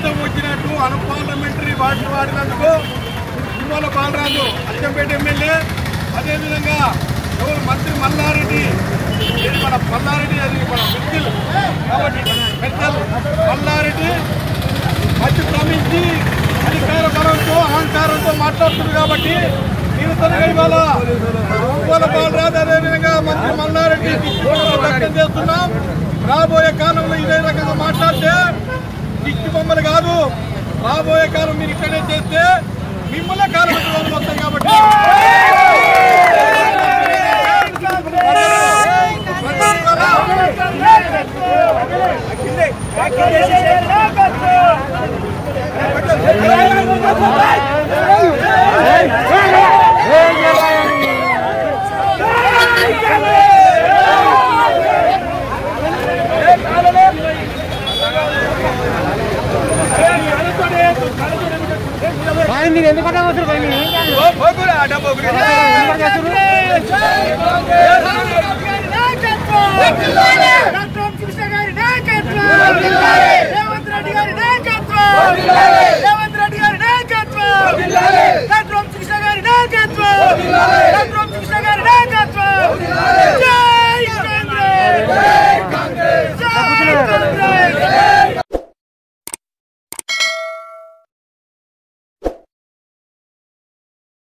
ఇష్టం వచ్చినట్టు అన్పార్లమెంటరీ భాష వాడినందుకు తిరుమల బాలరాజు అచ్చంపేట ఎమ్మెల్యే, అదేవిధంగా మంత్రి మల్లారెడ్డి, మన మల్లారెడ్డి అది మన మిత్తుల్ కాబట్టి పెద్దలు మల్లారెడ్డి అతిక్రమించి అధికార బలంతో అహంకారంతో మాట్లాడుతున్నారు. కాబట్టి నేను తనగా ఇవాళ తిరుమల బాలరాజు అదేవిధంగా మంత్రి మల్లారెడ్డి వ్యక్తం చేస్తున్నాం. రాబోయే కాలంలో ఇదే రకంగా మాట్లాడితే దిక్కు బొమ్మలు కాదు, రాబోయే కాలం మీరు ఇక్కడే చేస్తే మిమ్మల్ని కాలం వస్తాయి. కాబట్టి మీరు ఎందుకంటే అవసరం